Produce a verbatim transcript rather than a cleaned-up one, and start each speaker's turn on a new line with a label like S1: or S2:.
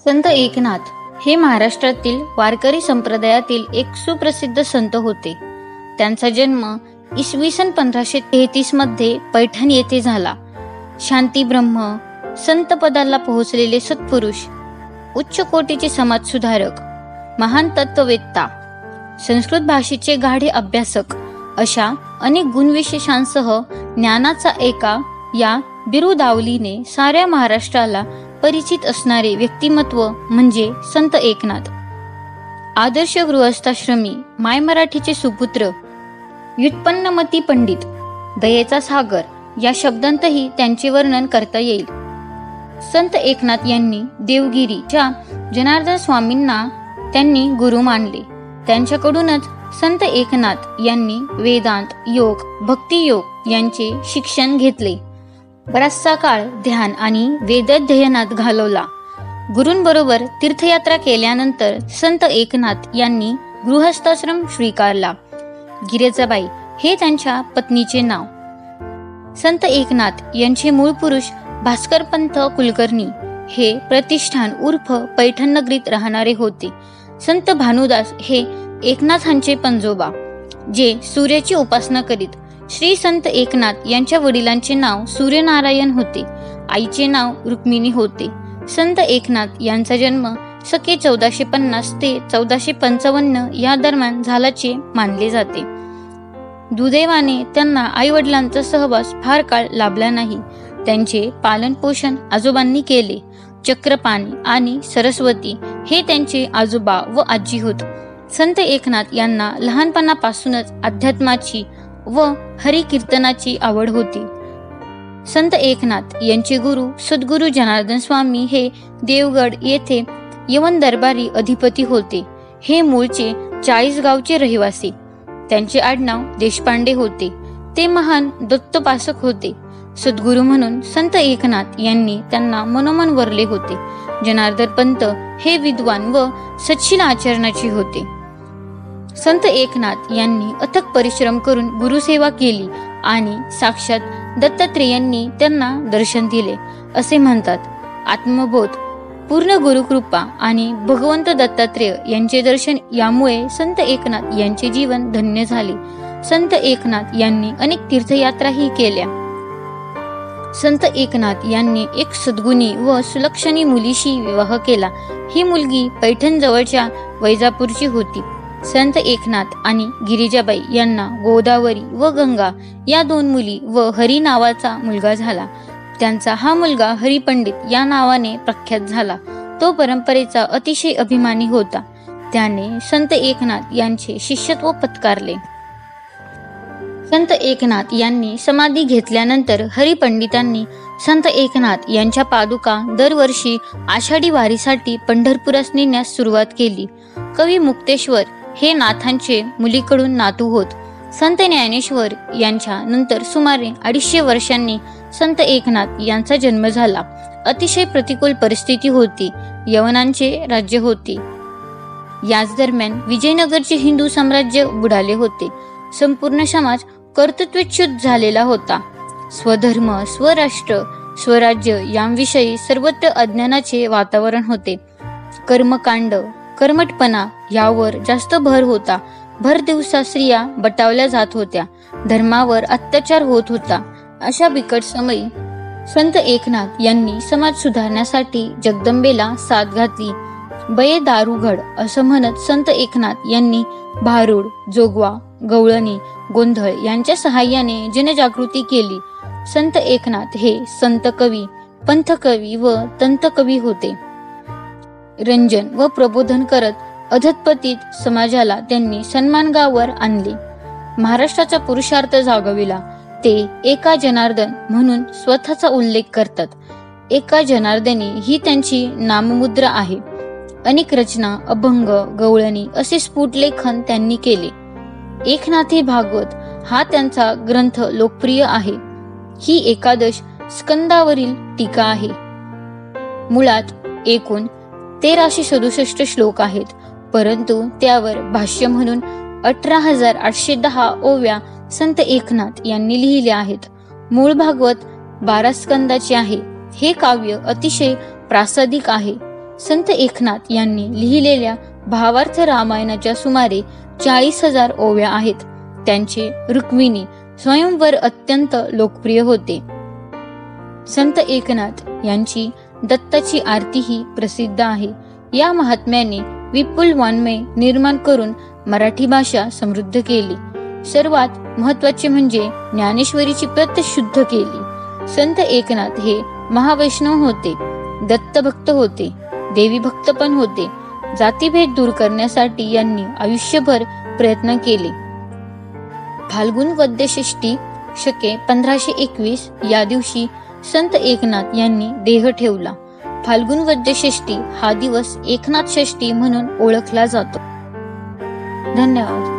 S1: संत एकनाथ हे महाराष्ट्रातील वारकरी संप्रदायातील एक सुप्रसिद्ध संत होते. त्यांचा जन्म इसवी सन पंधराशे तेहतीस मध्ये पैठण येथे झाला. शांती ब्रह्म, संत पदाला पोहोचलेले सत्पुरुष, उच्च कोटीचे समाजसुधारक, महान तत्ववेत्ता, संस्कृत भाषेचे गाढे अभ्यासक अशा अनेक गुणविशेषांसह ज्ञानाचा एका या बिरुदावलीने साऱ्या महाराष्ट्राला परिचित असणारे व्यक्तिमत्व म्हणजे संत एकनाथ. आदर्श गृहस्थाश्रमी, माय मराठीचे सुपुत्र, व्युत्पन्नमती पंडित, दयेचा सागर या शब्दांतही त्यांचे वर्णन करता येईल. संत एकनाथ यांनी देवगिरीच्या जनार्दन स्वामींना त्यांनी गुरु मानले. त्यांच्याकडूनच संत एकनाथ यांनी वेदांत, योग, भक्तियोग यांचे शिक्षण घेतले. बराचसा काळ ध्यान आणि वेदाध्ययनात घालवला. गुरूंबरोबर तीर्थयात्रा केल्यानंतर संत एकनाथ यांनी गृहस्थाश्रम स्वीकारला. गिरिजाबाई हे त्यांच्या पत्नीचे नाव. संत एकनाथ यांचे मूळ पुरुष भास्करपंत कुलकर्णी हे प्रतिष्ठान उर्फ पैठण नगरीत राहणारे होते. संत भानुदास हे एकनाथांचे पंजोबा, जे सूर्याची उपासना करीत. श्री संत एकनाथ यांच्या वडिलांचे नाव सूर्यनारायण होते. आईचे नाव रुक्मिणी होते. संत एकनाथ यांचा जन्म सके चौदाशे पन्नास ते चौदाशे पंचावन्न या दरम्यान झाल्याचे मानले जाते. दुर्दैवाने त्यांना आई वडिलांचा सहवास फार काळ लाभला नाही. त्यांचे पालन पोषण आजोबांनी केले. चक्रपाणी आणि सरस्वती हे त्यांचे आजोबा व आजी होत. संत एकनाथ यांना लहानपणापासूनच अध्यात्माची व हरिकीर्तनाची आवड होती. संत एकनाथ यांचे गुरु सद्गुरु जनार्दन स्वामी हे देवगड येथे यवन दरबारी अधिपती होते. हे मूळचे चाळीसगावचे रहिवासी. त्यांचे आडनाव देशपांडे होते. ते महान दत्तोपासक होते. सद्गुरु म्हणून संत एकनाथ यांनी त्यांना मनोमन वरले होते. जनार्दन पंत हे विद्वान व सच्शील आचरणाचे होते. संत एकनाथ यांनी अथक परिश्रम करून गुरुसेवा केली आणि साक्षात दत्तात्रेयांनी त्यांना दर्शन दिले असे म्हणतात. आत्मबोध, पूर्ण गुरुकृपा आणि भगवंत दत्तात्रेय यांचे दर्शन यामुळे संत एकनाथ यांचे जीवन धन्य झाले. संत एकनाथ यांनी अनेक तीर्थयात्राही केल्या. संत एकनाथ यांनी एक सद्गुणी व सुलक्षणी मुलीशी विवाह केला. ही मुलगी पैठण जवळच्या वैजापूरची होती. संत एकनाथ आणि गिरिजाबाई यांना गोदावरी व गंगा या दोन मुली व हरी नावाचा मुलगा झाला. त्यांचा हा मुलगा हरिपंडित या नावाने प्रख्यात झाला. तो परंपरेचा अतिशय अभिमानी होता. त्याने संत एकनाथ यांचे शिष्यत्व पत्कारले. संत एकनाथ यांनी समाधी घेतल्यानंतर हरिपंडितांनी संत एकनाथ यांच्या पादुका दरवर्षी आषाढी वारीसाठी पंढरपुरास नेण्यास सुरुवात केली. कवी मुक्तेश्वर हे नाथांचे मुलीकडून नातू होत. संत ज्ञानेश्वर यांच्या नंतर सुमारे अडीचशे वर्षांनी संत एकनाथ यांचा जन्म झाला. अतिशय प्रतिकूल परिस्थिती होती. यवनांचे राज्य होते. याच दरम्यान विजयनगरचे हिंदू साम्राज्य बुडाले होते. संपूर्ण समाज कर्तृत्वच्युत झालेला होता. स्वधर्म, स्वराष्ट्र, स्वराज्य यांविषयी सर्वत्र अज्ञानाचे वातावरण होते. कर्मकांड, कर्मठपणा यावर जास्त भर होता. भर दिवसा स्त्रिया बटावल्या जात होत्या. धर्मावर अत्याचार होत होता. अशा बिकट समयी संत एकनाथ यांनी समाज सुधारण्यासाठी जगदंबेला साथ घातली. बये दारुघड असं म्हणत संत एकनाथ यांनी भारूड, जोगवा, गवळणी, गोंधळ यांच्या सहाय्याने जनजागृती केली. संत एकनाथ हे संत कवी, पंथकवी व तंतकवी होते. रंजन व प्रबोधन करत अधःपतित समाजाला त्यांनी सन्मानावर आणले. महाराष्ट्राचा पुरुषार्थ जागविला. ते एका जनार्दन म्हणून स्वतःचा उल्लेख करतात. एका जनार्दनी ही त्यांची नाममुद्रा आहे. अनेक रचना, अभंग, गवळणी असे स्फुट लेखन त्यांनी केले. एकनाथी भागवत हा त्यांचा ग्रंथ लोकप्रिय आहे. ही एकादश स्कंदावरील टीका आहे. मुळात एकूण तेराशे सदुसष्ट श्लोक आहेत, परंतु त्यावर भाष्य म्हणून अठरा हजार आठशे दहा ओव्या संत एकनाथ यांनी लिहिल्या आहेत. मूळ भागवत बारा स्कंदाचे आहे. हे काव्य अतिशय प्रासादिक आहे. संत एकनाथ यांनी लिहिलेल्या भावार्थ रामायणाच्या सुमारे चाळीस हजार ओव्या आहेत. त्यांचे रुक्मिणी स्वयंवर अत्यंत लोकप्रिय होते. संत एकनाथ यांची दत्ताची आरती ही प्रसिद्ध आहे. या महात्म्याने विपुल वाङ्मय निर्माण करून मराठी भाषा समृद्ध केली. सर्वात महत्वाचे म्हणजे ज्ञानेश्वरीची प्रत शुद्ध केली. संत एकनाथ हे महावैष्णव होते, दत्तभक्त होते, देवी भक्त पण होते. जातीभेद दूर करण्यासाठी यांनी आयुष्यभर प्रयत्न केले. फाल्गुन वद्य षष्टी शके पंधराशे एकवीस या दिवशी संत एकनाथ यांनी देह ठेवला. फाल्गुन वद्य षष्टी हा दिवस एकनाथ षष्टी म्हणून ओळखला जातो. धन्यवाद.